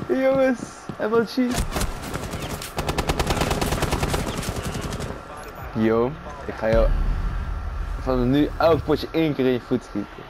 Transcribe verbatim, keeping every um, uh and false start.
Jongens, en wat zie Yo, ik ga jou van nu elk potje één keer in je voet schieten.